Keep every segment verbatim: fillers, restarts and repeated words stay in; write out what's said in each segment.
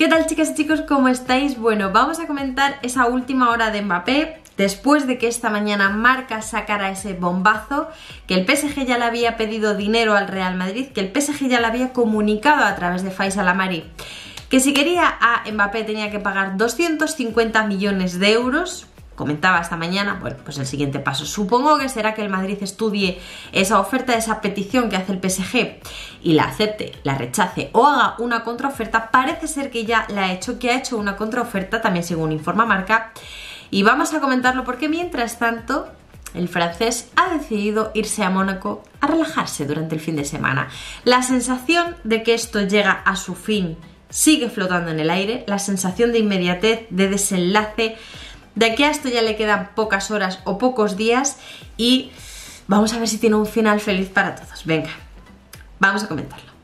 ¿Qué tal, chicas y chicos? ¿Cómo estáis? Bueno, vamos a comentar esa última hora de Mbappé después de que esta mañana Marca sacara ese bombazo, que el P S G ya le había pedido dinero al Real Madrid, que el P S G ya le había comunicado a través de Faisal Amari que si quería a Mbappé tenía que pagar doscientos cincuenta millones de euros. Comentaba esta mañana, bueno, pues el siguiente paso supongo que será que el Madrid estudie esa oferta, esa petición que hace el P S G y la acepte, la rechace o haga una contraoferta. Parece ser que ya la ha hecho, que ha hecho una contraoferta, también según informa Marca, y vamos a comentarlo porque mientras tanto el francés ha decidido irse a Mónaco a relajarse durante el fin de semana. La sensación de que esto llega a su fin sigue flotando en el aire, la sensación de inmediatez, de desenlace, de que a esto ya le quedan pocas horas o pocos días y vamos a ver si tiene un final feliz para todos. Venga, vamos a comentarlo.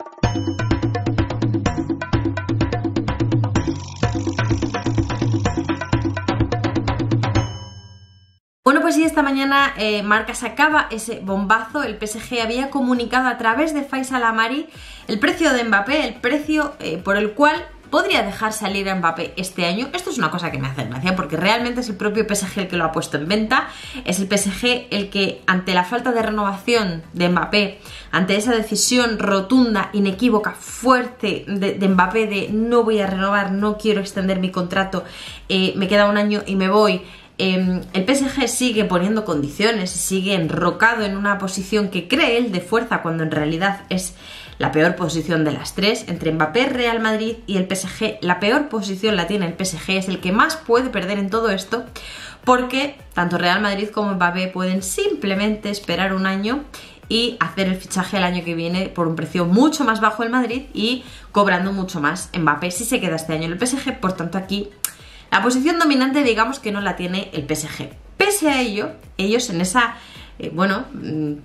Bueno, pues sí, esta mañana eh, Marca sacaba ese bombazo. El P S G había comunicado a través de Faisal Amari el precio de Mbappé, el precio eh, por el cual podría dejar salir a Mbappé este año. Esto es una cosa que me hace gracia porque realmente es el propio P S G el que lo ha puesto en venta. Es el P S G el que, ante la falta de renovación de Mbappé, ante esa decisión rotunda, inequívoca, fuerte de, de Mbappé de no voy a renovar, no quiero extender mi contrato, eh, me queda un año y me voy. Eh, el P S G sigue poniendo condiciones, sigue enrocado en una posición que cree él de fuerza cuando en realidad es la peor posición de las tres. Entre Mbappé, Real Madrid y el P S G, la peor posición la tiene el P S G, es el que más puede perder en todo esto, porque tanto Real Madrid como Mbappé pueden simplemente esperar un año y hacer el fichaje el año que viene por un precio mucho más bajo el Madrid y cobrando mucho más Mbappé si se queda este año en el P S G. Por tanto, aquí la posición dominante, digamos que no la tiene el P S G. Pese a ello, ellos en esa Eh, bueno, en,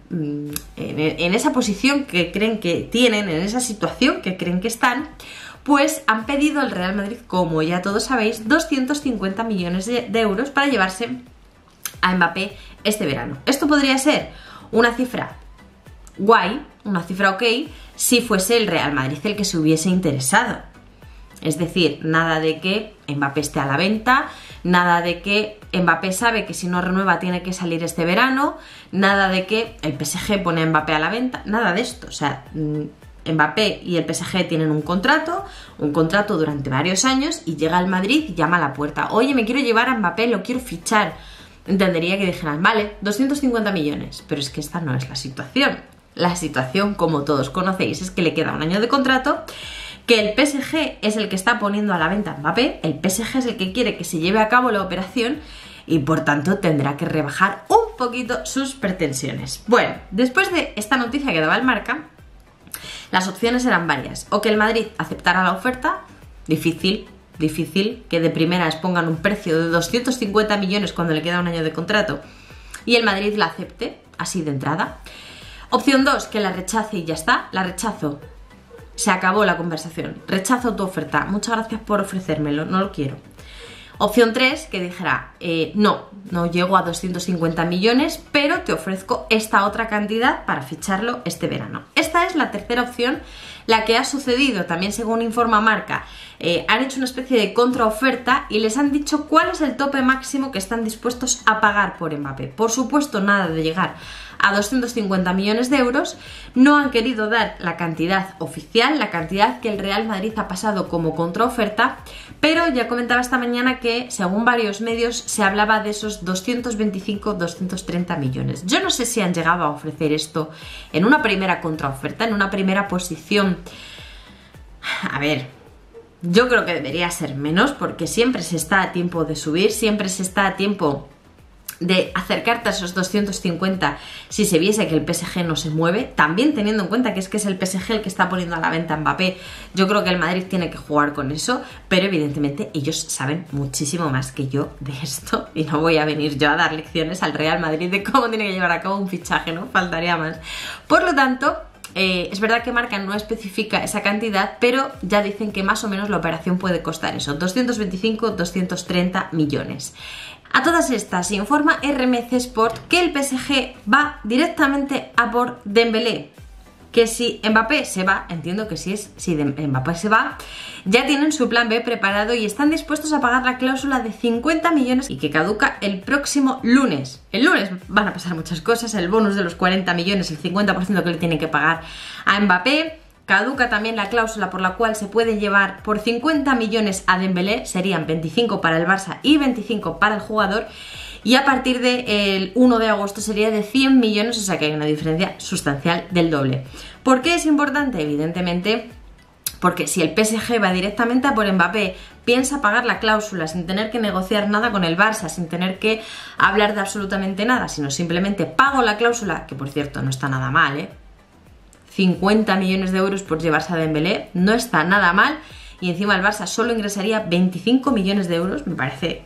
en esa posición que creen que tienen, en esa situación que creen que están, pues han pedido al Real Madrid, como ya todos sabéis, doscientos cincuenta millones de, de euros para llevarse a Mbappé este verano. Esto podría ser una cifra guay, una cifra ok, si fuese el Real Madrid el que se hubiese interesado. Es decir, nada de que Mbappé esté a la venta, nada de que Mbappé sabe que si no renueva tiene que salir este verano, nada de que el P S G pone a Mbappé a la venta, nada de esto. O sea, Mbappé y el P S G tienen un contrato, un contrato durante varios años y llega al Madrid y llama a la puerta. Oye, me quiero llevar a Mbappé, lo quiero fichar. Entendería que dijeran, vale, doscientos cincuenta millones, pero es que esta no es la situación. La situación, como todos conocéis, es que le queda un año de contrato, que el P S G es el que está poniendo a la venta a Mbappé, el P S G es el que quiere que se lleve a cabo la operación y por tanto tendrá que rebajar un poquito sus pretensiones. Bueno, después de esta noticia que daba el Marca, las opciones eran varias. O que el Madrid aceptara la oferta, difícil, difícil, que de primeras pongan un precio de doscientos cincuenta millones cuando le queda un año de contrato y el Madrid la acepte, así de entrada. Opción dos, que la rechace y ya está, la rechazo. Se acabó la conversación. Rechazo tu oferta. Muchas gracias por ofrecérmelo. No lo quiero. Opción tres, que dijera, eh, no, no llego a doscientos cincuenta millones, pero te ofrezco esta otra cantidad para ficharlo este verano. Esta es la tercera opción, la que ha sucedido, también según informa Marca. Eh, han hecho una especie de contraoferta y les han dicho cuál es el tope máximo que están dispuestos a pagar por Mbappé. Por supuesto, nada de llegar a doscientos cincuenta millones de euros. No han querido dar la cantidad oficial, la cantidad que el Real Madrid ha pasado como contraoferta, pero ya comentaba esta mañana que según varios medios se hablaba de esos doscientos veinticinco, doscientos treinta millones. Yo no sé si han llegado a ofrecer esto en una primera contraoferta, en una primera posición. A ver, yo creo que debería ser menos porque siempre se está a tiempo de subir, siempre se está a tiempo de acercarte a esos doscientos cincuenta si se viese que el P S G no se mueve, también teniendo en cuenta que es que es el P S G el que está poniendo a la venta a Mbappé. Yo creo que el Madrid tiene que jugar con eso, pero evidentemente ellos saben muchísimo más que yo de esto y no voy a venir yo a dar lecciones al Real Madrid de cómo tiene que llevar a cabo un fichaje, ¿no? Faltaría más. Por lo tanto, Eh, es verdad que Marca no especifica esa cantidad, pero ya dicen que más o menos la operación puede costar eso, doscientos veinticinco, doscientos treinta millones. A todas estas informa R M C Sport que el P S G va directamente a por Dembélé. que si Mbappé se va, entiendo que si es si de Mbappé se va, ya tienen su plan B preparado y están dispuestos a pagar la cláusula de cincuenta millones y que caduca el próximo lunes. El lunes van a pasar muchas cosas, el bonus de los cuarenta millones, el cincuenta por ciento que le tienen que pagar a Mbappé. Caduca también la cláusula por la cual se puede llevar por cincuenta millones a Dembélé, serían veinticinco para el Barça y veinticinco para el jugador. Y a partir del uno de agosto sería de cien millones, o sea que hay una diferencia sustancial del doble. ¿Por qué es importante? Evidentemente, porque si el P S G va directamente a por Mbappé, piensa pagar la cláusula sin tener que negociar nada con el Barça, sin tener que hablar de absolutamente nada, sino simplemente pago la cláusula, que por cierto no está nada mal, ¿eh? cincuenta millones de euros por llevarse a Dembélé, no está nada mal, y encima el Barça solo ingresaría veinticinco millones de euros, me parece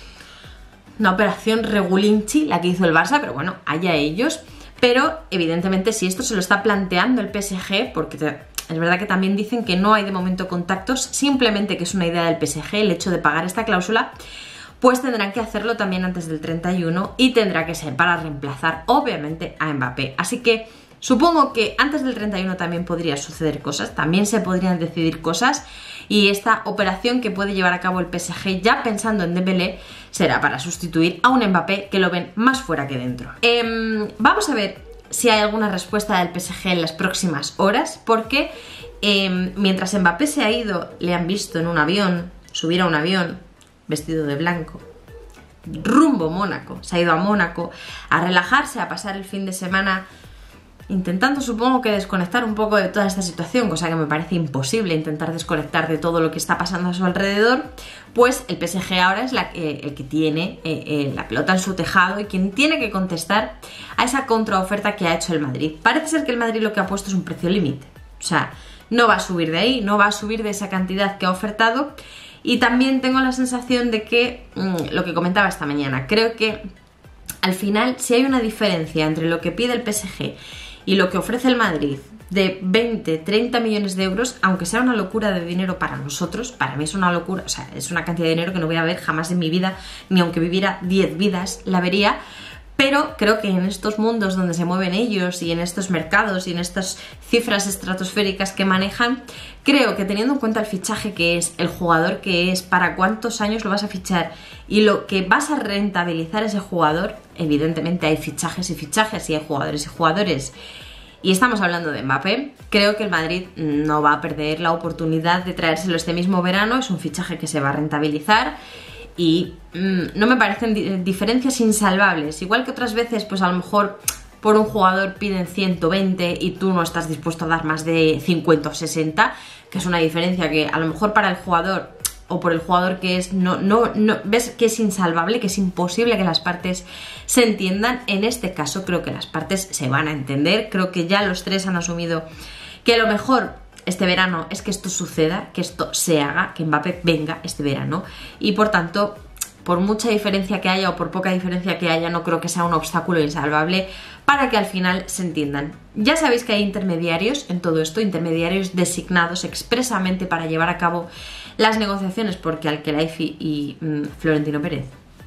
una operación regulinchi la que hizo el Barça, pero bueno, allá ellos. Pero evidentemente si esto se lo está planteando el P S G, porque te, es verdad que también dicen que no hay de momento contactos, simplemente que es una idea del P S G el hecho de pagar esta cláusula, pues tendrán que hacerlo también antes del treinta y uno y tendrá que ser para reemplazar obviamente a Mbappé. Así que supongo que antes del treinta y uno también podría suceder cosas, también se podrían decidir cosas, y esta operación que puede llevar a cabo el P S G ya pensando en Dembélé será para sustituir a un Mbappé que lo ven más fuera que dentro. Eh, vamos a ver si hay alguna respuesta del P S G en las próximas horas, porque eh, mientras Mbappé se ha ido, le han visto en un avión, subir a un avión vestido de blanco, rumbo Mónaco, se ha ido a Mónaco a relajarse, a pasar el fin de semana, intentando supongo que desconectar un poco de toda esta situación, cosa que me parece imposible intentar desconectar de todo lo que está pasando a su alrededor. Pues el P S G ahora es la, eh, el que tiene eh, eh, la pelota en su tejado y quien tiene que contestar a esa contraoferta que ha hecho el Madrid. Parece ser que el Madrid lo que ha puesto es un precio límite, o sea, no va a subir de ahí, no va a subir de esa cantidad que ha ofertado. Y también tengo la sensación de que, mmm, lo que comentaba esta mañana, creo que al final si hay una diferencia entre lo que pide el P S G y lo que ofrece el Madrid de veinte, treinta millones de euros, aunque sea una locura de dinero para nosotros, para mí es una locura, o sea, es una cantidad de dinero que no voy a ver jamás en mi vida, ni aunque viviera diez vidas la vería, pero creo que en estos mundos donde se mueven ellos y en estos mercados y en estas cifras estratosféricas que manejan, creo que teniendo en cuenta el fichaje que es, el jugador que es, para cuántos años lo vas a fichar y lo que vas a rentabilizar ese jugador, evidentemente hay fichajes y fichajes y hay jugadores y jugadores, y estamos hablando de Mbappé, creo que el Madrid no va a perder la oportunidad de traérselo este mismo verano, es un fichaje que se va a rentabilizar. Y mmm, no me parecen di diferencias insalvables, igual que otras veces pues a lo mejor por un jugador piden ciento veinte y tú no estás dispuesto a dar más de cincuenta o sesenta, que es una diferencia que a lo mejor para el jugador o por el jugador que es, no, no, no, ves que es insalvable, que es imposible que las partes se entiendan. En este caso creo que las partes se van a entender, creo que ya los tres han asumido que lo mejor este verano es que esto suceda, que esto se haga, que Mbappé venga este verano, y por tanto, por mucha diferencia que haya o por poca diferencia que haya, no creo que sea un obstáculo insalvable para que al final se entiendan. Ya sabéis que hay intermediarios en todo esto, intermediarios designados expresamente para llevar a cabo las negociaciones, porque Al-Khelaifi y mmm, Florentino Pérez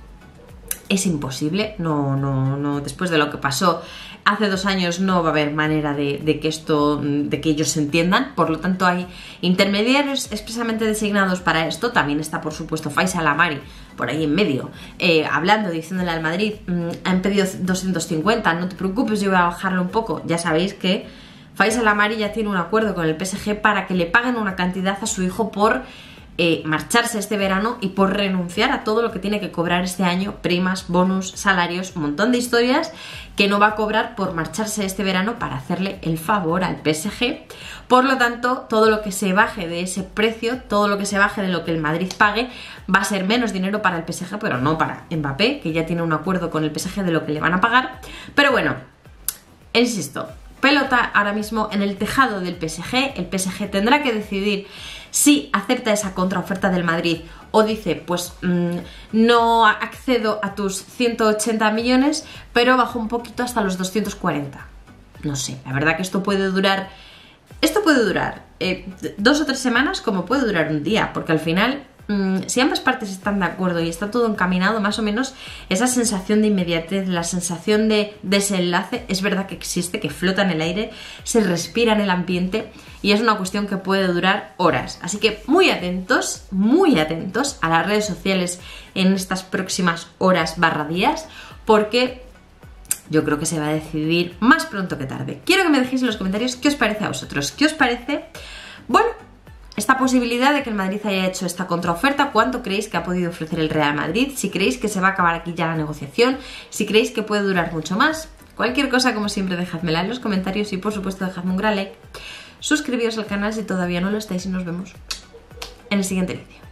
es imposible, no, no, no, después de lo que pasó hace dos años no va a haber manera de, de que esto, de que ellos se entiendan, por lo tanto hay intermediarios expresamente designados para esto. También está por supuesto Faisal Amari por ahí en medio, eh, hablando, diciéndole al Madrid, mmm, han pedido doscientos cincuenta, no te preocupes, yo voy a bajarlo un poco. Ya sabéis que Faisal Amari ya tiene un acuerdo con el P S G para que le paguen una cantidad a su hijo por Eh, marcharse este verano y por renunciar a todo lo que tiene que cobrar este año, primas, bonus, salarios, un montón de historias que no va a cobrar por marcharse este verano para hacerle el favor al P S G. Por lo tanto, todo lo que se baje de ese precio, todo lo que se baje de lo que el Madrid pague, va a ser menos dinero para el P S G, pero no para Mbappé, que ya tiene un acuerdo con el P S G de lo que le van a pagar. Pero bueno, insisto, pelota ahora mismo en el tejado del P S G. El P S G tendrá que decidir si acepta esa contraoferta del Madrid o dice, pues mmm, no accedo a tus ciento ochenta millones, pero bajo un poquito hasta los doscientos cuarenta. No sé, la verdad que esto puede durar, esto puede durar eh, dos o tres semanas como puede durar un día, porque al final mmm, si ambas partes están de acuerdo y está todo encaminado, más o menos esa sensación de inmediatez, la sensación de desenlace, es verdad que existe, que flota en el aire, se respira en el ambiente y es una cuestión que puede durar horas. Así que muy atentos, muy atentos a las redes sociales en estas próximas horas barra días, porque yo creo que se va a decidir más pronto que tarde. Quiero que me dejéis en los comentarios qué os parece a vosotros, qué os parece, bueno, esta posibilidad de que el Madrid haya hecho esta contraoferta, cuánto creéis que ha podido ofrecer el Real Madrid, si creéis que se va a acabar aquí ya la negociación, si creéis que puede durar mucho más. Cualquier cosa, como siempre, dejádmela en los comentarios y por supuesto dejadme un gran like. Suscribíos al canal si todavía no lo estáis y nos vemos en el siguiente vídeo.